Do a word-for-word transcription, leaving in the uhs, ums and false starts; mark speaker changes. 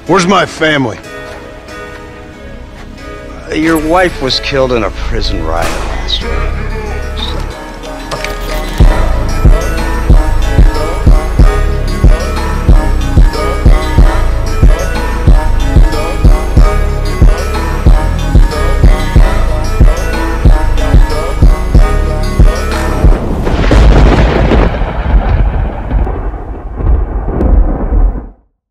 Speaker 1: Where's my family?
Speaker 2: Your wife was killed in a prison riot last week.